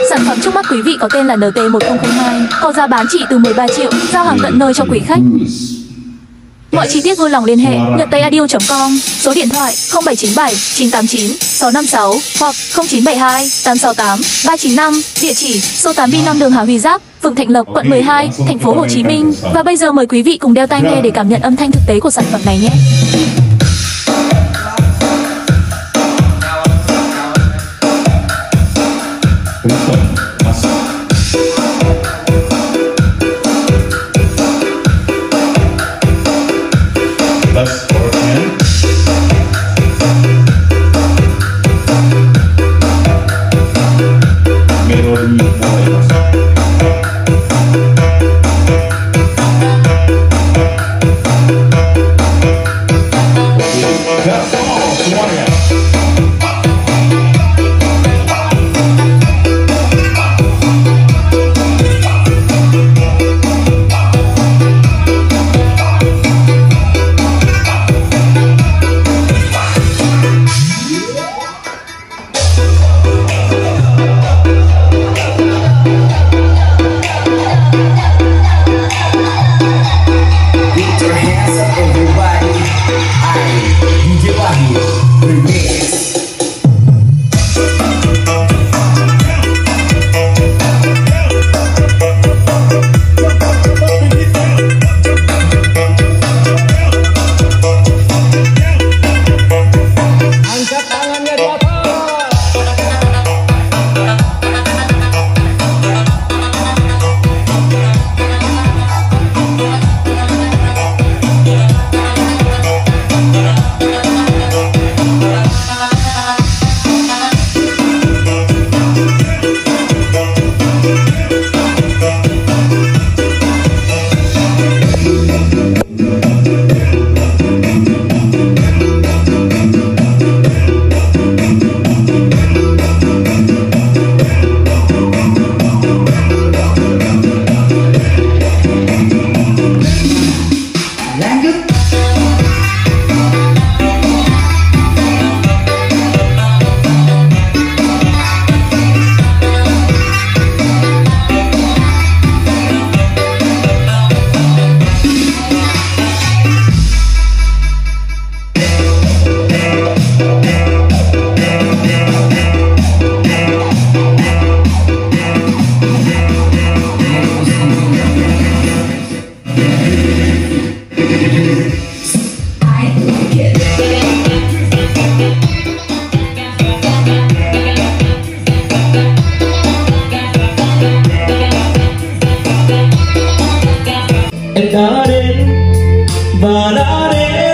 Sản phẩm trước mắt quý vị có tên là NT1002, có giá bán chỉ từ 13 triệu, giao hàng tận nơi cho quý khách. Mọi chi tiết vui lòng liên hệ nhậttayaudio.com, số điện thoại 0797 989 656 hoặc 0972 868 395, địa chỉ số 8B5 đường Hà Huy Giáp, phường Thạnh Lộc, quận 12, thành phố Hồ Chí Minh. Và bây giờ mời quý vị cùng đeo tai nghe để cảm nhận âm thanh thực tế của sản phẩm này nhé. Em đã đến và đã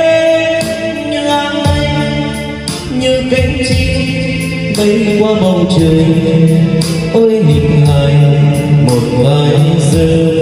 đến như áng mây, như cánh chim bay qua bầu trời. Ôi hình hài một vài giờ